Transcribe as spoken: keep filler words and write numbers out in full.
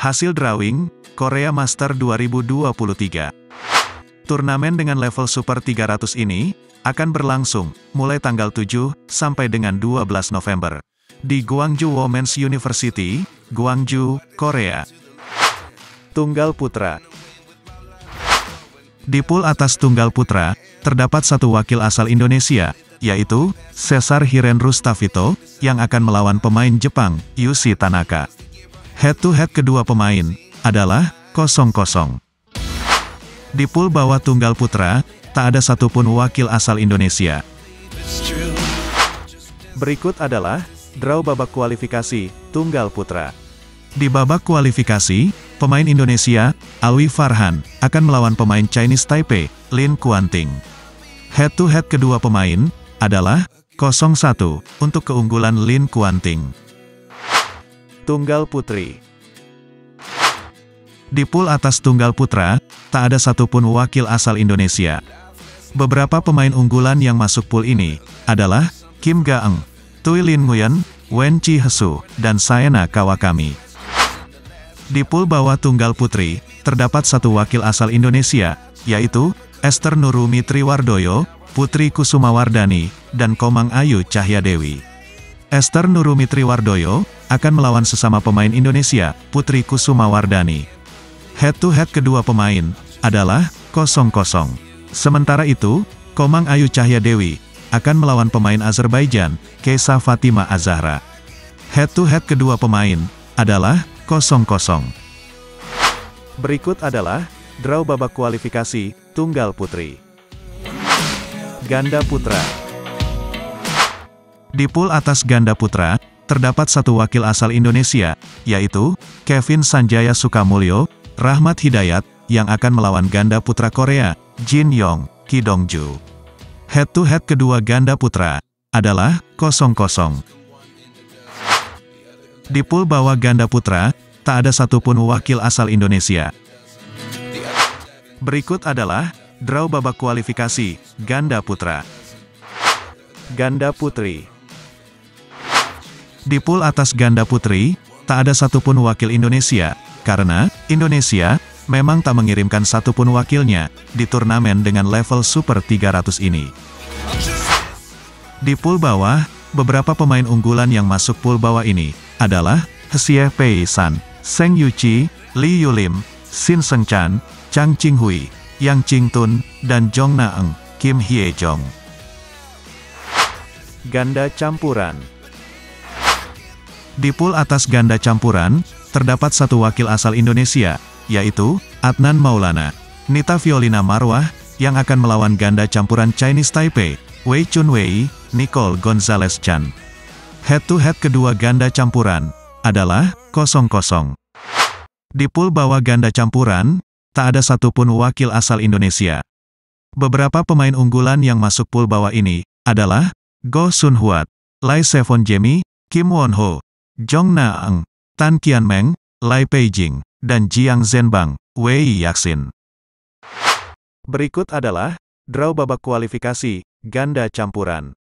Hasil drawing, Korea Master dua ribu dua puluh tiga. Turnamen dengan level Super tiga ratus ini, akan berlangsung, mulai tanggal tujuh, sampai dengan dua belas November. Di Gwangju Women's University, Gwangju, Korea. Tunggal Putra. Di pool atas Tunggal Putra, terdapat satu wakil asal Indonesia, yaitu Cesar Hiren Rustavito, yang akan melawan pemain Jepang, Yushi Tanaka. Head-to-head kedua pemain adalah kosong kosong. Di pool bawah Tunggal Putra, tak ada satupun wakil asal Indonesia. Berikut adalah draw babak kualifikasi Tunggal Putra. Di babak kualifikasi, pemain Indonesia, Alwi Farhan, akan melawan pemain Chinese Taipei, Lin Kuanting. Head-to-head kedua pemain adalah kosong satu untuk keunggulan Lin Kuanting. Tunggal Putri. Di pool atas Tunggal Putra, tak ada satupun wakil asal Indonesia. Beberapa pemain unggulan yang masuk pool ini adalah Kim Ga-eun, Tui Lin Nguyen, Wen Chi Hesu, dan Saena Kawakami. Di pool bawah Tunggal Putri, terdapat satu wakil asal Indonesia, yaitu Esther Nurumi Triwardoyo, Putri Kusumawardani, dan Komang Ayu Cahyadewi. Esther Nurumi Triwardoyo akan melawan sesama pemain Indonesia, Putri Kusumawardani. Head-to-head kedua pemain adalah kosong kosong. Sementara itu, Komang Ayu Cahyadewi akan melawan pemain Azerbaijan, Keisa Fatima Azahra. Head-to-head kedua pemain adalah kosong kosong. Berikut adalah draw babak kualifikasi Tunggal Putri. Ganda Putra. Di pool atas Ganda Putra, terdapat satu wakil asal Indonesia, yaitu Kevin Sanjaya Sukamulyo, Rahmat Hidayat, yang akan melawan ganda putra Korea, Jin Yong, Ki Dongju. Head-to-head kedua ganda putra adalah kosong kosong. Di pool bawah ganda putra, tak ada satupun wakil asal Indonesia. Berikut adalah draw babak kualifikasi ganda putra. Ganda putri. Di pool atas ganda putri, tak ada satupun wakil Indonesia, karena Indonesia memang tak mengirimkan satupun wakilnya di turnamen dengan level Super tiga ratus ini. Di pool bawah, beberapa pemain unggulan yang masuk pool bawah ini adalah Hsie Pei-san, Seng Yuchi, Lee Yulim, Shin Seung-chan, Chang Ching-hui, Yang Ching-tun, dan Jong Na-eung, Kim Hye-jong. Ganda campuran. Di pool atas ganda campuran, terdapat satu wakil asal Indonesia, yaitu Adnan Maulana, Nita Violina Marwah, yang akan melawan ganda campuran Chinese Taipei, Wei Chun Wei, Nicole Gonzalez Chan. Head-to-head kedua ganda campuran adalah kosong kosong. Di pool bawah ganda campuran, tak ada satupun wakil asal Indonesia. Beberapa pemain unggulan yang masuk pool bawah ini adalah Go Sun Huat, Lai Sevon Jemi, Kim Won Ho, Jong Na-eung, Tan Kian Meng, Lai Peijing, dan Jiang Zhenbang, Wei Yaxin. Berikut adalah draw babak kualifikasi ganda campuran.